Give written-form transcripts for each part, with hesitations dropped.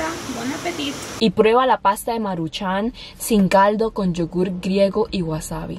Buen apetito. Y prueba la pasta de Maruchan sin caldo con yogur griego y wasabi.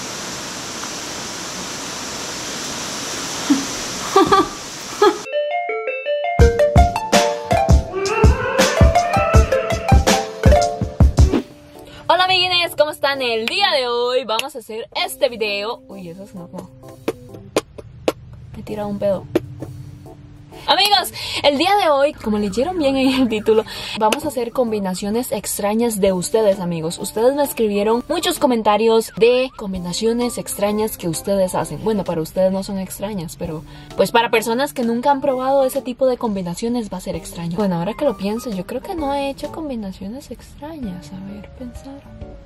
Hola amiguines, ¿cómo están? El día de hoy vamos a hacer este video. Uy, eso es como... Me he tirado un pedo. Amigos, el día de hoy, como leyeron bien en el título, vamos a hacer combinaciones extrañas de ustedes, amigos. Ustedes me escribieron muchos comentarios de combinaciones extrañas que ustedes hacen. Bueno, para ustedes no son extrañas, pero pues para personas que nunca han probado ese tipo de combinaciones va a ser extraño. Bueno, ahora que lo pienso, yo creo que no he hecho combinaciones extrañas. A ver, pensar...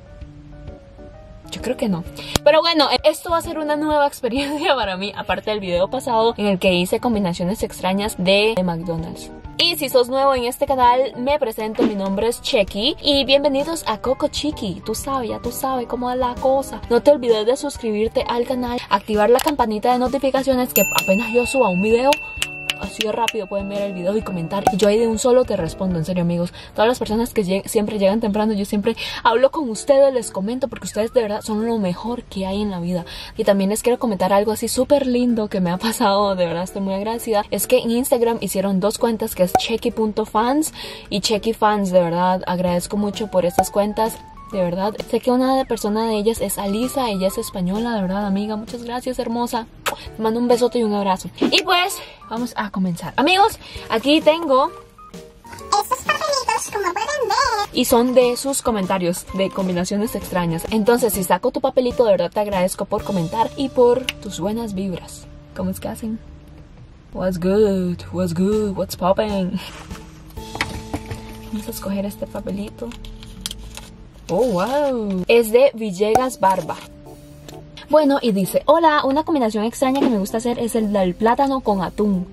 Yo creo que no. Pero bueno, esto va a ser una nueva experiencia para mí, aparte del video pasado en el que hice combinaciones extrañas de McDonald's. Y si sos nuevo en este canal, me presento, mi nombre es Chequi y bienvenidos a Coco Chiqui. Tú sabes, ya tú sabes cómo es la cosa. No te olvides de suscribirte al canal, activar la campanita de notificaciones, que apenas yo suba un video, así de rápido pueden ver el video y comentar. Y yo ahí de un solo te respondo, en serio amigos. Todas las personas que siempre llegan temprano, yo siempre hablo con ustedes, les comento, porque ustedes de verdad son lo mejor que hay en la vida. Y también les quiero comentar algo así súper lindo que me ha pasado, de verdad estoy muy agradecida. Es que en Instagram hicieron dos cuentas, que es chequi.fans y chequi.fans. De verdad agradezco mucho por estas cuentas. De verdad, sé que una persona de ellas es Alisa, ella es española, de verdad amiga, muchas gracias hermosa. Te mando un besote y un abrazo. Y pues, vamos a comenzar. Amigos, aquí tengo Estos papelitos, como pueden ver, y son de sus comentarios de combinaciones extrañas. Entonces, si saco tu papelito, de verdad te agradezco por comentar y por tus buenas vibras. ¿Cómo es que hacen? What's good? What's good? What's popping? Vamos a escoger este papelito. Oh, wow. Es de Villegas Barba. Bueno, y dice: hola, una combinación extraña que me gusta hacer es el del plátano con atún.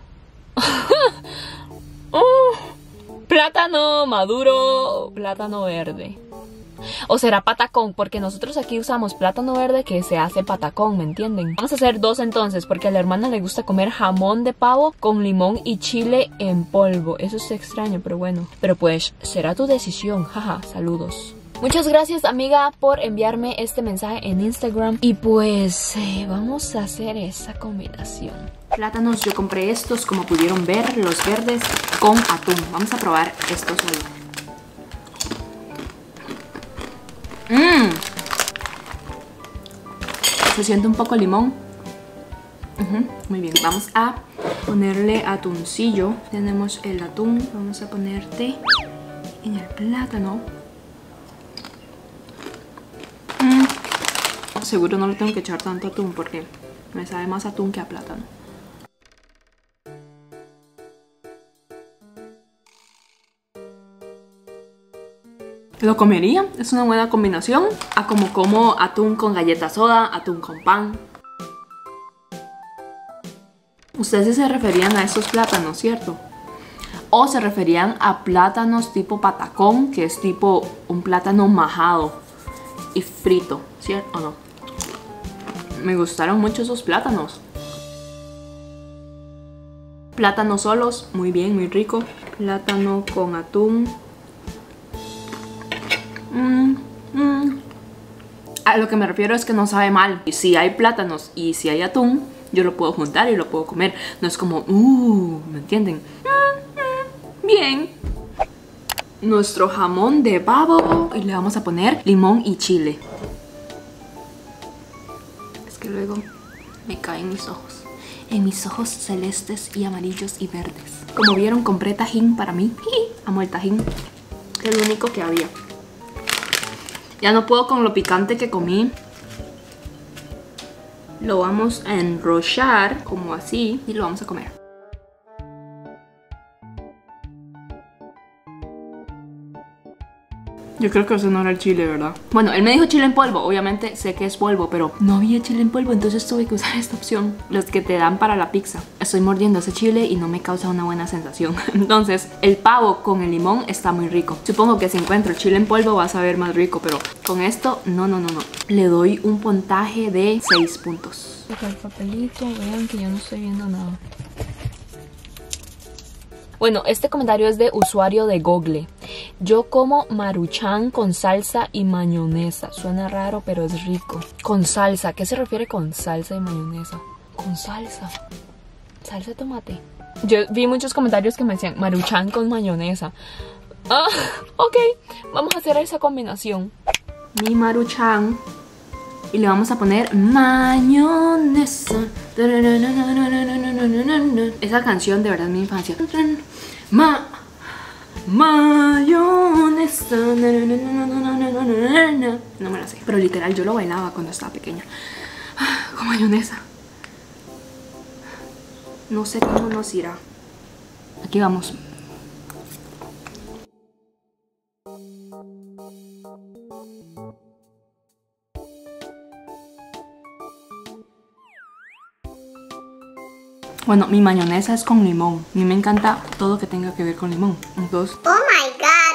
Plátano maduro, plátano verde. O será patacón, porque nosotros aquí usamos plátano verde que se hace patacón, ¿me entienden? Vamos a hacer dos entonces, porque a la hermana le gusta comer jamón de pavo con limón y chile en polvo. Eso es extraño, pero bueno. Pero pues, será tu decisión, jaja, saludos. Muchas gracias amiga por enviarme este mensaje en Instagram. Y pues vamos a hacer esa combinación. Plátanos, yo compré estos, como pudieron ver, los verdes con atún. Vamos a probar estos hoy. Se siente un poco limón. Muy bien, vamos a ponerle atuncillo. Tenemos el atún, vamos a ponerte en el plátano. Seguro no le tengo que echar tanto atún porque me sabe más atún que a plátano. Lo comería, es una buena combinación a como atún con galleta soda, atún con pan. Ustedes sí se referían a estos plátanos, ¿cierto? O se referían a plátanos tipo patacón, que es tipo un plátano majado y frito, ¿cierto o no? Me gustaron mucho esos plátanos. Plátanos solos, muy bien, muy rico. Plátano con atún. A lo que me refiero es que no sabe mal. Y si hay plátanos y si hay atún, yo lo puedo juntar y lo puedo comer. No es como, ¿me entienden? Bien. Nuestro jamón de pavo. Y le vamos a poner limón y chile. Es que luego me caen mis ojos. En mis ojos celestes y amarillos y verdes. Como vieron, compré tajín para mí. Amo el tajín. Es lo único que había. Ya no puedo con lo picante que comí. Lo vamos a enrollar como así y lo vamos a comer. Yo creo que ese no era el chile, ¿verdad? Bueno, él me dijo chile en polvo. Obviamente sé que es polvo, pero no había chile en polvo, entonces tuve que usar esta opción. Los que te dan para la pizza. Estoy mordiendo ese chile y no me causa una buena sensación. Entonces, el pavo con el limón está muy rico. Supongo que si encuentro el chile en polvo va a saber más rico, pero con esto, no. Le doy un puntaje de 6 puntos. Saca el papelito, vean que yo no estoy viendo nada. Bueno, este comentario es de usuario de Google. Yo como Maruchan con salsa y mayonesa. Suena raro, pero es rico. Con salsa. ¿Qué se refiere con salsa y mayonesa? Con salsa. Salsa de tomate. Yo vi muchos comentarios que me decían Maruchan con mayonesa. Ah, ok. Vamos a hacer esa combinación. Mi Maruchan. Y le vamos a poner mayonesa. Esa canción de verdad es mi infancia. Mayonesa. No me la sé, pero literal yo lo bailaba cuando estaba pequeña. Con mayonesa. No sé cómo nos irá. Aquí vamos. Bueno, mi mayonesa es con limón. A mí me encanta todo que tenga que ver con limón. Entonces... Oh my god.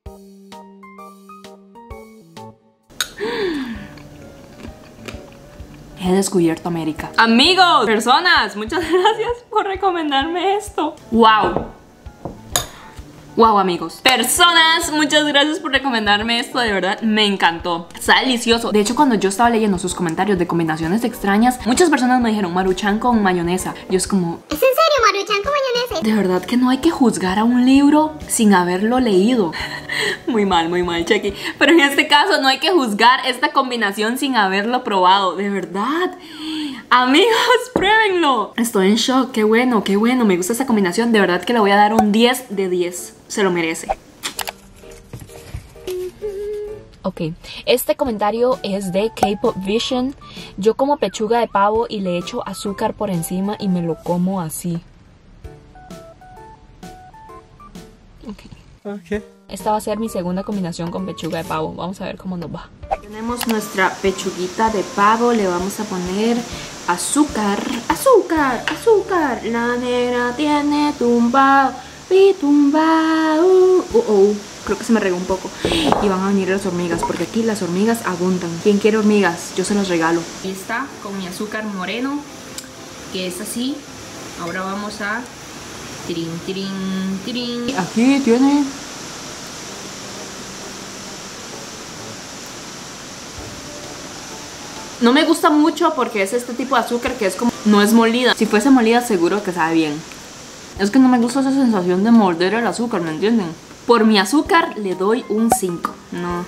He descubierto América. Amigos, personas, muchas gracias por recomendarme esto. ¡Wow! Wow, amigos. Personas, muchas gracias por recomendarme esto. De verdad, me encantó. Está delicioso. De hecho, cuando yo estaba leyendo sus comentarios de combinaciones extrañas, muchas personas me dijeron Maruchan con mayonesa. Yo es como... ¿Es en serio, Maruchan con mayonesa? De verdad que no hay que juzgar a un libro sin haberlo leído. Muy mal, Chucky. Pero en este caso no hay que juzgar esta combinación sin haberlo probado. De verdad. Amigos, pruébenlo. Estoy en shock. Qué bueno, qué bueno. Me gusta esa combinación. De verdad que le voy a dar un 10 de 10. Se lo merece. Ok, este comentario es de K-Pop Vision. Yo como pechuga de pavo y le echo azúcar por encima y me lo como así. Ok. Esta va a ser mi segunda combinación con pechuga de pavo. Vamos a ver cómo nos va. Tenemos nuestra pechuguita de pavo. Le vamos a poner azúcar. ¡Azúcar! ¡Azúcar! La negra tiene tumbao y tumbao. Creo que se me regó un poco. Y van a venir las hormigas, porque aquí las hormigas abundan. ¿Quién quiere hormigas? Yo se las regalo. Ahí está, con mi azúcar moreno, que es así. Ahora vamos a... Tirín, tirín, tirín. Aquí tiene... No me gusta mucho porque es este tipo de azúcar que es como... No es molida. Si fuese molida seguro que sabe bien. Es que no me gusta esa sensación de morder el azúcar, ¿me entienden? Por mi azúcar le doy un 5. No.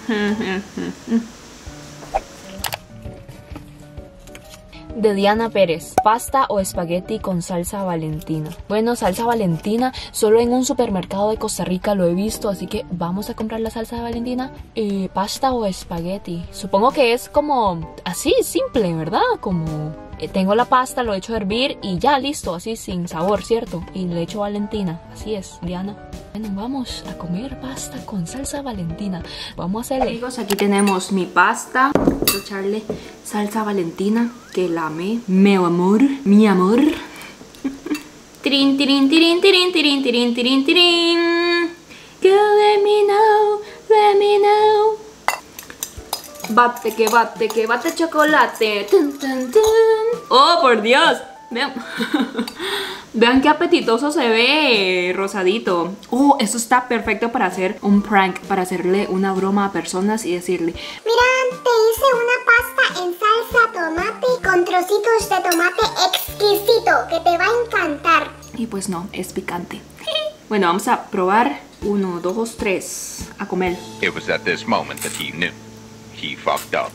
De Diana Pérez. Pasta o espagueti con salsa Valentina. Bueno, salsa Valentina solo en un supermercado de Costa Rica lo he visto, así que vamos a comprar la salsa de Valentina. Pasta o espagueti. Supongo que es como así, simple, ¿verdad? Como... Tengo la pasta, lo echo a hervir y ya, listo, así sin sabor, ¿cierto? Y le echo Valentina, así es, Diana. Bueno, vamos a comer pasta con salsa Valentina. Vamos a hacerle. Amigos, aquí tenemos mi pasta. Voy a echarle salsa Valentina, que la amé. Mi amor, mi amor. Tirín, tirín, tirín, tirín, tirín, tirín, tirín, tirín. Girl, let me know, let me know. Bate, que bate chocolate. Tun, tun, tun. ¡Oh, por Dios! Vean. Vean qué apetitoso se ve, rosadito. Oh, eso está perfecto para hacer un prank, para hacerle una broma a personas y decirle: Mira, te hice una pasta en salsa tomate con trocitos de tomate exquisito que te va a encantar. Y pues no, es picante. Bueno, vamos a probar. 1, 2, 3. A comer. It was at this moment that he knew. He fucked up.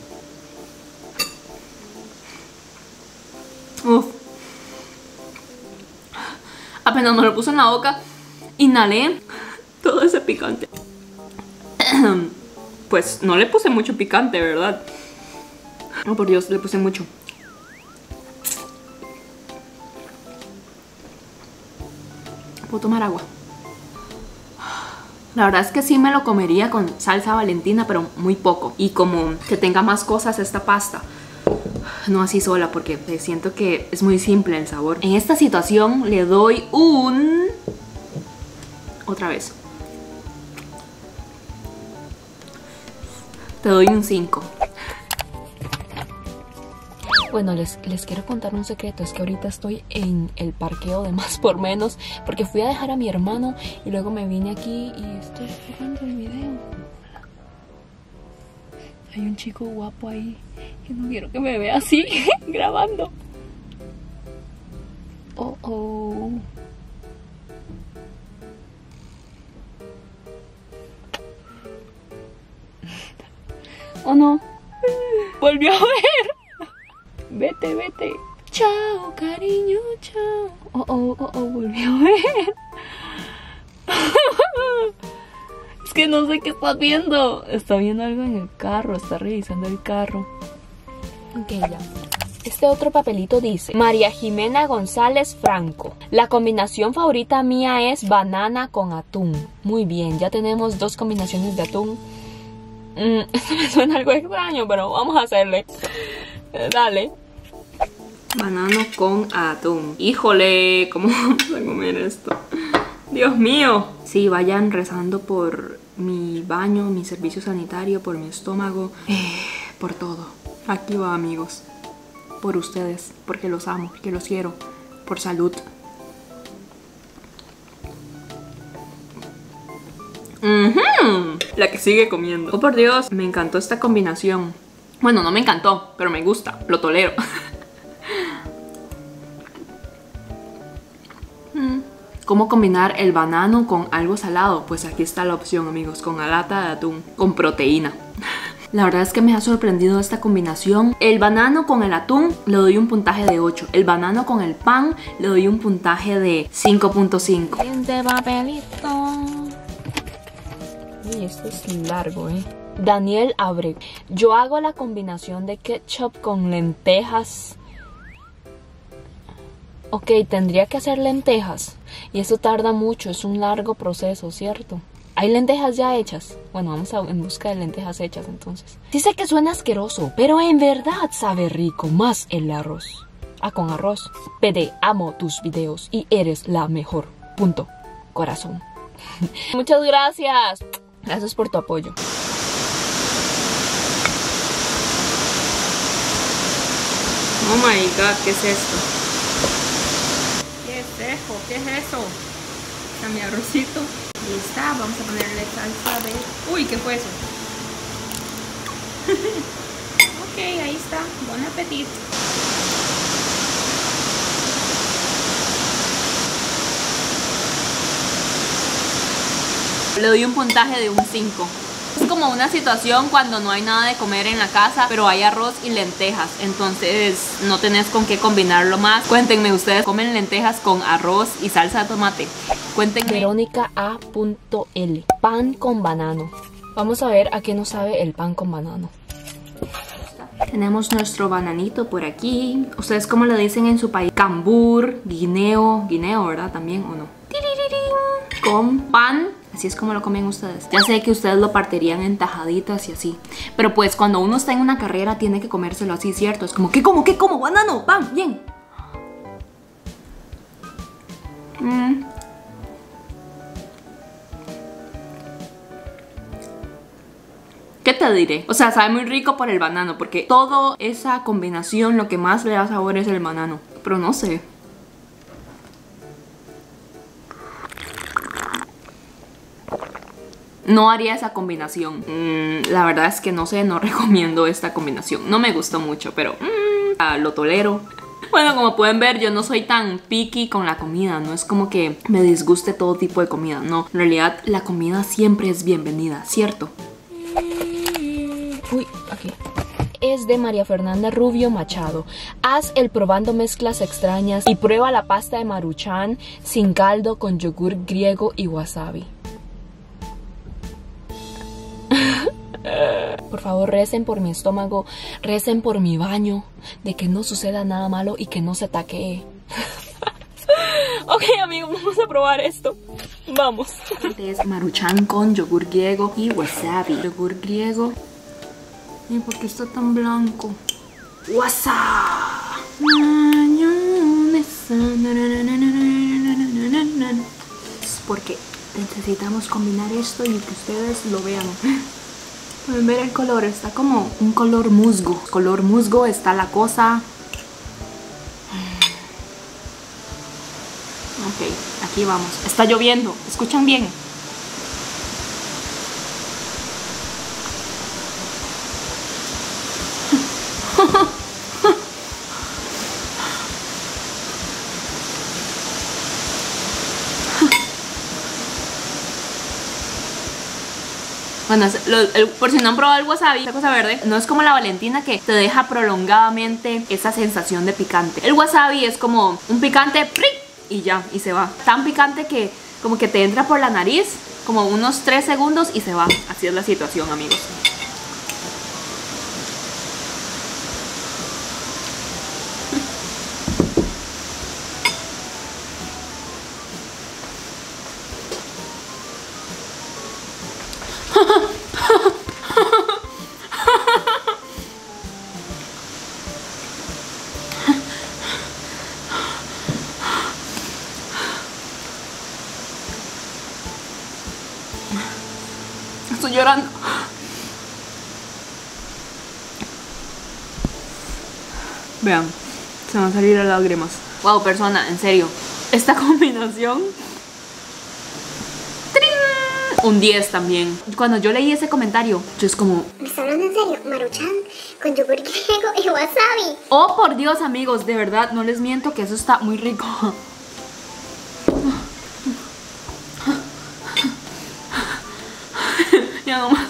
Uf. Apenas me lo puse en la boca, inhalé todo ese picante. Pues no le puse mucho picante, ¿verdad? Oh, por Dios, le puse mucho. ¿Puedo tomar agua? La verdad es que sí me lo comería con salsa Valentina, pero muy poco. Y como que tenga más cosas esta pasta. No así sola, porque siento que es muy simple el sabor. En esta situación le doy un... Otra vez. Te doy un 5. Bueno, les quiero contar un secreto. Es que ahorita estoy en el parqueo de Más por Menos porque fui a dejar a mi hermano y luego me vine aquí y estoy grabando el video. Hay un chico guapo ahí que no quiero que me vea así grabando. Oh, oh. Oh no, volvió a ver. Vete, vete. Chao, cariño, chao. Oh, oh, oh, oh, volvió a ver. Es que no sé qué estás viendo. Está viendo algo en el carro, está revisando el carro. Ok, ya. Este otro papelito dice: María Jimena González Franco. La combinación favorita mía es banana con atún. Muy bien, ya tenemos 2 combinaciones de atún. Esto me suena algo extraño, pero vamos a hacerle. Dale. Banano con atún. Híjole, ¿cómo vamos a comer esto? Dios mío. Sí, vayan rezando por mi baño, mi servicio sanitario, por mi estómago, por todo. Aquí va, amigos. Por ustedes, porque los amo, porque los quiero. Por salud. La que sigue comiendo. Oh, por Dios, me encantó esta combinación. Bueno, no me encantó, pero me gusta, lo tolero. ¿Cómo combinar el banano con algo salado? Pues aquí está la opción, amigos, con la lata de atún, con proteína. La verdad es que me ha sorprendido esta combinación. El banano con el atún le doy un puntaje de 8. El banano con el pan le doy un puntaje de 5.5. Siguiente papelito. Uy, esto es largo, Daniel Abreu. Yo hago la combinación de ketchup con lentejas. Ok, tendría que hacer lentejas. Y eso tarda mucho, es un largo proceso, ¿cierto? ¿Hay lentejas ya hechas? Bueno, vamos en busca de lentejas hechas entonces. Sí sé que suena asqueroso, pero en verdad sabe rico, más el arroz. Ah, con arroz. PD, amo tus videos y eres la mejor. Punto. Corazón. Muchas gracias. Gracias por tu apoyo. Oh my god, ¿qué es esto? ¿Qué es eso? ¿Qué es eso? Está mi arrocito. Ahí está, vamos a ponerle salsa de... Uy, ¿qué fue eso? Ok, ahí está. Buen apetito. Le doy un puntaje de un 5. Es como una situación cuando no hay nada de comer en la casa, pero hay arroz y lentejas, entonces no tenés con qué combinarlo más. Cuéntenme, ¿ustedes comen lentejas con arroz y salsa de tomate? Cuéntenme. Verónica A.L. Pan con banano. Vamos a ver a qué nos sabe el pan con banano. Tenemos nuestro bananito por aquí. ¿Ustedes cómo le dicen en su país? Cambur, guineo, ¿verdad? También, ¿o no? Con pan. Así es como lo comen ustedes. Ya sé que ustedes lo partirían en tajaditas y así, pero pues cuando uno está en una carrera tiene que comérselo así, ¿cierto? Es como, ¿qué como? ¿Qué como? Banano, pan, bien. ¿Qué te diré? O sea, sabe muy rico por el banano, porque toda esa combinación lo que más le da sabor es el banano. Pero no sé. No haría esa combinación. La verdad es que no sé, no recomiendo esta combinación. No me gustó mucho, pero lo tolero. Bueno, como pueden ver, yo no soy tan picky con la comida. No es como que me disguste todo tipo de comida. No, en realidad la comida siempre es bienvenida, ¿cierto? Uy, aquí. Es de María Fernanda Rubio Machado. Haz el probando mezclas extrañas y prueba la pasta de Maruchan sin caldo con yogur griego y wasabi. Por favor, recen por mi estómago, recen por mi baño, de que no suceda nada malo y que no se taquee. Ok, amigos, vamos a probar esto. Vamos. Este es Maruchan con yogur griego y wasabi. Yogur griego. ¿Y por qué está tan blanco? Wasabi. Es porque necesitamos combinar esto y que ustedes lo vean. Pueden ver el color, está como un color musgo. Color musgo está la cosa aquí vamos. Está lloviendo, ¿escuchan bien? Bueno, por si no han probado el wasabi, esta cosa verde, no es como la Valentina que te deja prolongadamente esa sensación de picante. El wasabi es como un picante y ya, y se va. Tan picante que como que te entra por la nariz, como unos 3 segundos y se va. Así es la situación, amigos. Estoy llorando. Vean, se van a salir las lágrimas. Wow, persona, en serio. Esta combinación. ¡Trin! Un 10 también. Cuando yo leí ese comentario, yo es como... ¿Me está hablando en serio? Maruchan con yogur griego y wasabi. Oh, por Dios, amigos, de verdad, no les miento que eso está muy rico. Ya nomás.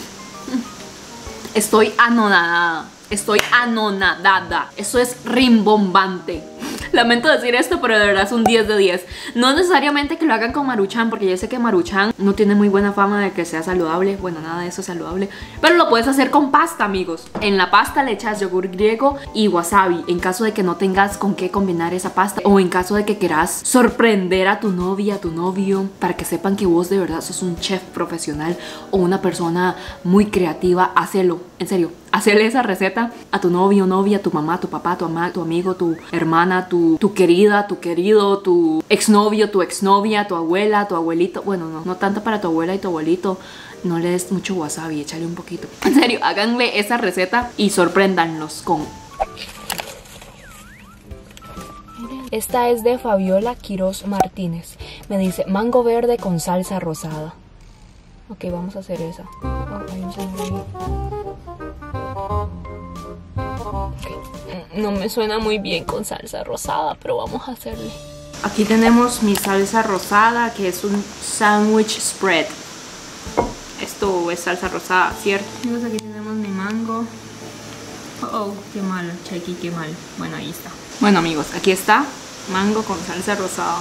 Estoy anonadada. Estoy anonadada. Eso es rimbombante. Lamento decir esto, pero de verdad es un 10 de 10. No necesariamente que lo hagan con Maruchan, porque yo sé que Maruchan no tiene muy buena fama de que sea saludable. Bueno, nada de eso es saludable. Pero lo puedes hacer con pasta, amigos. En la pasta le echas yogur griego y wasabi, en caso de que no tengas con qué combinar esa pasta, o en caso de que quieras sorprender a tu novia, a tu novio, para que sepan que vos de verdad sos un chef profesional o una persona muy creativa. Hacelo, en serio. Hacerle esa receta a tu novio, novia, tu mamá, tu papá, tu mamá, tu amigo, tu hermana, tu querida, tu querido, tu exnovio, tu exnovia, tu abuela, tu abuelito. Bueno, no tanto para tu abuela y tu abuelito. No le des mucho wasabi, échale un poquito. En serio, háganle esa receta y sorpréndanlos con... Esta es de Fabiola Quiroz Martínez. Me dice mango verde con salsa rosada. Ok, vamos a hacer esa. Oh, hay un señor ahí. No me suena muy bien con salsa rosada, pero vamos a hacerle. Aquí tenemos mi salsa rosada, que es un sandwich spread. Esto es salsa rosada, ¿cierto? Amigos, aquí tenemos mi mango. Oh, qué mal, Chequi, qué mal. Bueno, ahí está. Bueno, amigos, aquí está mango con salsa rosada.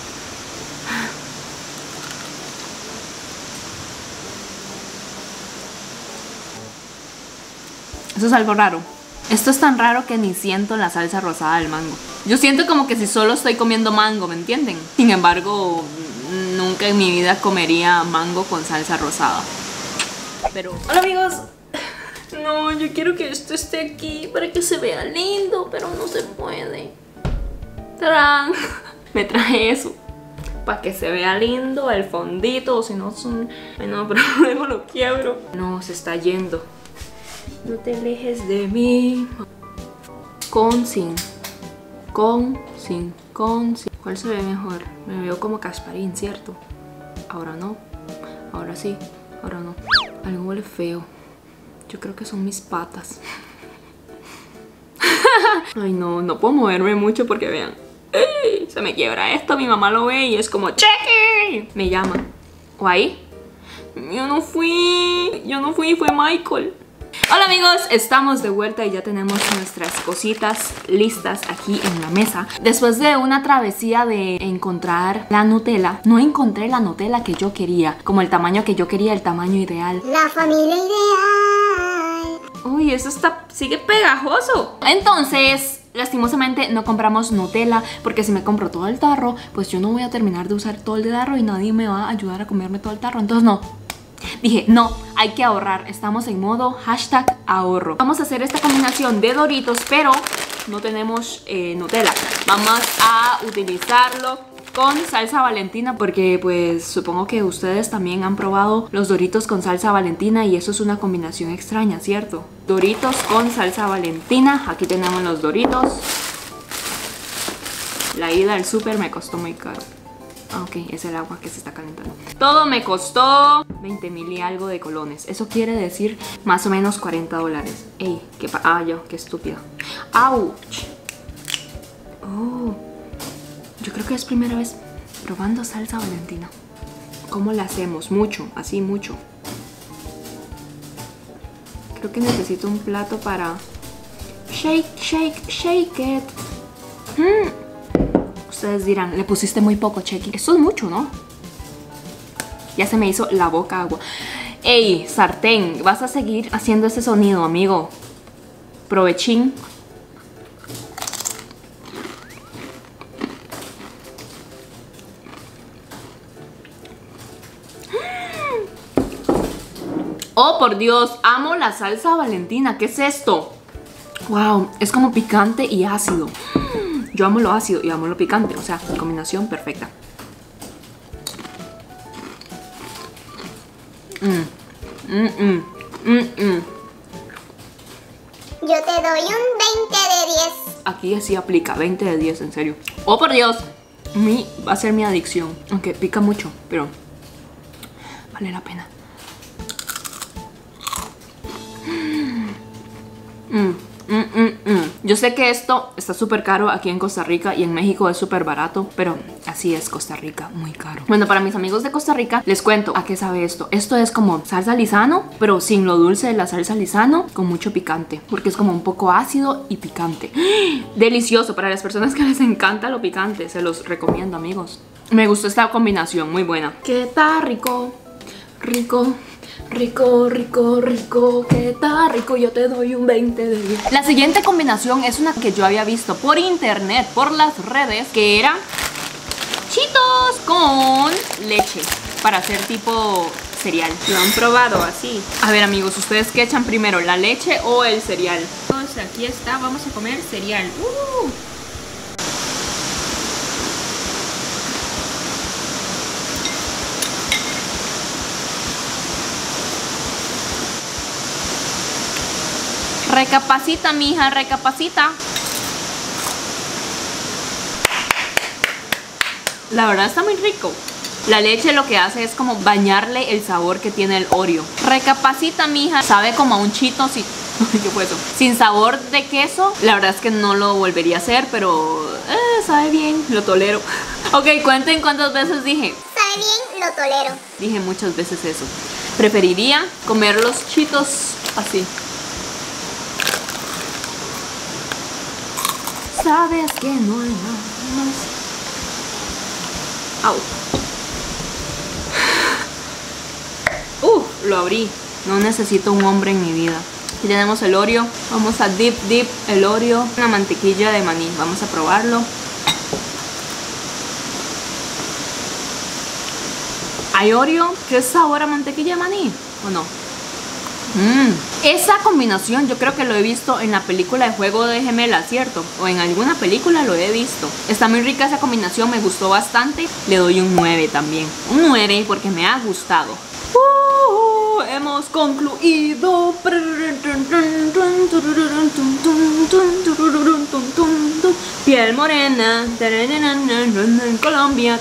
Eso es algo raro. Esto es tan raro que ni siento la salsa rosada del mango. Yo siento como que si solo estoy comiendo mango, ¿me entienden? Sin embargo, nunca en mi vida comería mango con salsa rosada. Pero... Hola, amigos. No, yo quiero que esto esté aquí para que se vea lindo, pero no se puede. ¡Tarán! Me traje eso para que se vea lindo el fondito, o si no son... Ay, no, pero luego lo quiebro. No, se está yendo. No te alejes de mí. Con, sin. Con, sin. Con, sin. ¿Cuál se ve mejor? Me veo como Casparín, ¿cierto? Ahora no. Ahora sí. Ahora no. Algo huele feo. Yo creo que son mis patas. Ay, no puedo moverme mucho porque vean. ¡Ey! Se me quiebra esto. Mi mamá lo ve y es como ¡Chequi! Me llama. ¿O ahí? Yo no fui, fue Michael. Hola, amigos, estamos de vuelta y ya tenemos nuestras cositas listas aquí en la mesa. Después de una travesía de encontrar la Nutella, no encontré la Nutella que yo quería, como el tamaño que yo quería, el tamaño ideal. La familia ideal. Uy, eso sigue pegajoso. Entonces... lastimosamente no compramos Nutella, porque si me compro todo el tarro, pues yo no voy a terminar de usar todo el tarro y nadie me va a ayudar a comerme todo el tarro. Entonces no. Dije, no, hay que ahorrar. Estamos en modo #ahorro. Vamos a hacer esta combinación de Doritos, pero no tenemos Nutella. Vamos a utilizarlo con salsa Valentina, porque pues supongo que ustedes también han probado los Doritos con salsa Valentina y eso es una combinación extraña, ¿cierto? Doritos con salsa Valentina. Aquí tenemos los Doritos. La ida al súper me costó muy caro. Ah, ok, es el agua que se está calentando. Todo me costó 20,000 y algo de colones. Eso quiere decir más o menos $40. Ey, qué estúpida. ¡Auch! Oh, yo creo que es primera vez probando salsa Valentina. ¿Cómo la hacemos? Mucho, así mucho. Creo que necesito un plato para... Shake, shake, shake it. Ustedes dirán, le pusiste muy poco, Chequi. Esto es mucho, ¿no? Ya se me hizo la boca agua. Ey, sartén, vas a seguir haciendo ese sonido, amigo. Provechín. Oh, por Dios, amo la salsa Valentina. ¿Qué es esto? Wow, es como picante y ácido. Yo amo lo ácido y amo lo picante. O sea, combinación perfecta. Yo te doy un 20 de 10. Aquí sí aplica, 20 de 10, en serio. Oh, por Dios, va a ser mi adicción. Aunque pica mucho, pero vale la pena. Yo sé que esto está súper caro aquí en Costa Rica y en México es súper barato, pero así es Costa Rica, muy caro. Bueno, para mis amigos de Costa Rica les cuento a qué sabe esto. Esto es como salsa Lizano, pero sin lo dulce de la salsa Lizano, con mucho picante, porque es como un poco ácido y picante. Delicioso para las personas que les encanta lo picante, se los recomiendo, amigos. Me gustó esta combinación, muy buena. ¿Qué tal? Rico, rico. Rico, rico, rico, ¿qué tal rico? Yo te doy un 20 de 10. La siguiente combinación es una que yo había visto por internet, por las redes, que era Cheetos con leche para hacer tipo cereal. ¿Lo han probado así? A ver, amigos, ¿ustedes qué echan primero, la leche o el cereal? Entonces, aquí está, vamos a comer cereal. Recapacita, mija, recapacita. La verdad está muy rico. La leche lo que hace es como bañarle el sabor que tiene el Oreo. Recapacita, mija. Sabe como a un Cheetos y... ¿Qué fue eso? Sin sabor de queso. La verdad es que no lo volvería a hacer, pero... sabe bien, lo tolero. Ok, cuenten cuántas veces dije. Sabe bien, lo tolero. Dije muchas veces eso. Preferiría comer los Cheetos así. Sabes que no hay nada más. Au. Lo abrí. No necesito un hombre en mi vida. Aquí tenemos el Oreo. Vamos a dip el Oreo. Una mantequilla de maní. Vamos a probarlo. ¿Hay Oreo? ¿Qué sabor a mantequilla de maní? ¿O no? Esa combinación yo creo que lo he visto en la película de Juego de Gemelas, ¿cierto? O en alguna película lo he visto. Está muy rica esa combinación, me gustó bastante. Le doy un 9 también. Un 9 porque me ha gustado. Hemos concluido. Piel morena en Colombia.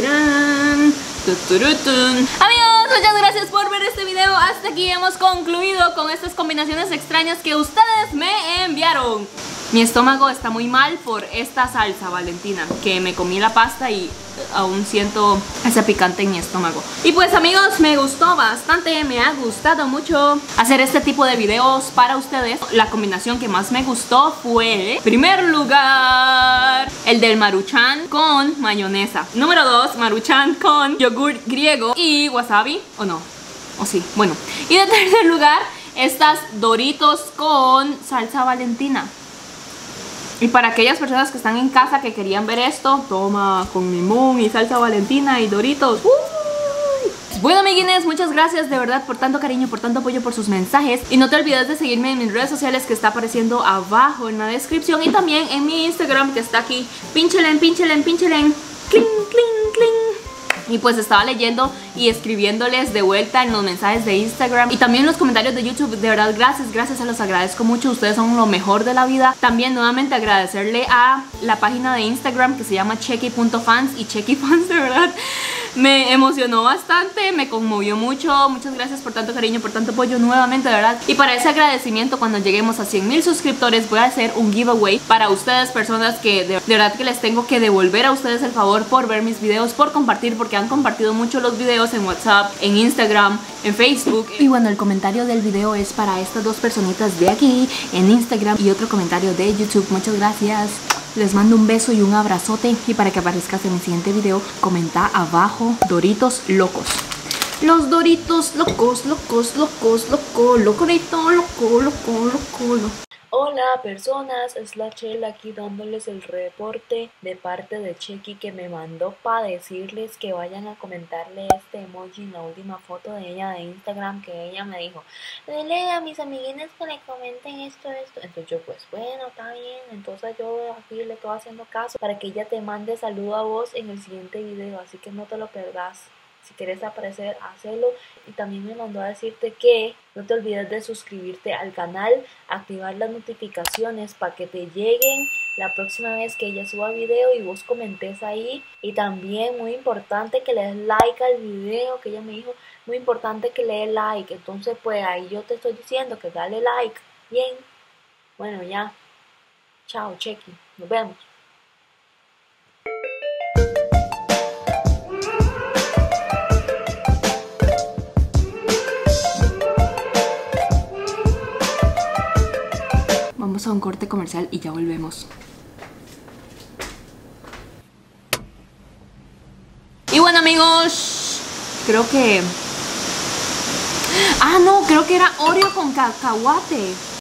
Amigos, muchas gracias por ver este video. Hasta aquí hemos concluido con estas combinaciones extrañas que ustedes me enviaron. Mi estómago está muy mal por esta salsa Valentina, que me comí la pasta y aún siento ese picante en mi estómago. Y pues, amigos, me gustó bastante, me ha gustado mucho hacer este tipo de videos para ustedes. La combinación que más me gustó fue, en primer lugar, el del Maruchan con mayonesa. Número 2, Maruchan con yogur griego y wasabi, ¿o no? ¿O sí? Bueno. Y de tercer lugar, estas Doritos con salsa Valentina. Y para aquellas personas que están en casa que querían ver esto, toma, con limón y salsa Valentina y Doritos. Bueno, amiguines, muchas gracias de verdad por tanto cariño, por tanto apoyo, por sus mensajes. Y no te olvides de seguirme en mis redes sociales que está apareciendo abajo en la descripción. Y también en mi Instagram que está aquí. Pínchelen, pínchelen, pínchelen. Cling, cling, cling. Y pues estaba leyendo y escribiéndoles de vuelta en los mensajes de Instagram y también los comentarios de YouTube. De verdad, gracias, se los agradezco mucho. Ustedes son lo mejor de la vida. También nuevamente agradecerle a la página de Instagram que se llama checky.fans. Y checky.fans de verdad me emocionó bastante, me conmovió mucho. Muchas gracias por tanto cariño, por tanto apoyo nuevamente, de verdad. Y para ese agradecimiento, cuando lleguemos a 100,000 suscriptores, voy a hacer un giveaway para ustedes, personas que de verdad que les tengo que devolver a ustedes el favor por ver mis videos, por compartir, porque han compartido mucho los videos en WhatsApp, en Instagram, en Facebook. Y bueno, el comentario del video es para estas dos personitas de aquí, en Instagram, y otro comentario de YouTube. Muchas gracias. Les mando un beso y un abrazote. Y para que aparezcas en mi siguiente video, comenta abajo Doritos locos. Los Doritos locos, locorito, loco. Hola personas, es la Chela aquí dándoles el reporte de parte de Checky, que me mandó para decirles que vayan a comentarle este emoji en la última foto de ella de Instagram, que ella me dijo, dile a mis amiguines que le comenten esto. Entonces yo, pues bueno, está bien. Entonces yo aquí le estoy haciendo caso para que ella te mande saludo a vos en el siguiente video, así que no te lo perdas. Si quieres aparecer, hazlo. Y también me mandó a decirte que no te olvides de suscribirte al canal, activar las notificaciones para que te lleguen la próxima vez que ella suba video y vos comentes ahí. Y también muy importante que le des like al video, que ella me dijo, muy importante que le des like. Entonces pues ahí yo te estoy diciendo que dale like. Bien, bueno ya, chao Checky, nos vemos. Vamos a un corte comercial y ya volvemos. Y bueno amigos, creo que... Ah no, creo que era Oreo con cacahuate.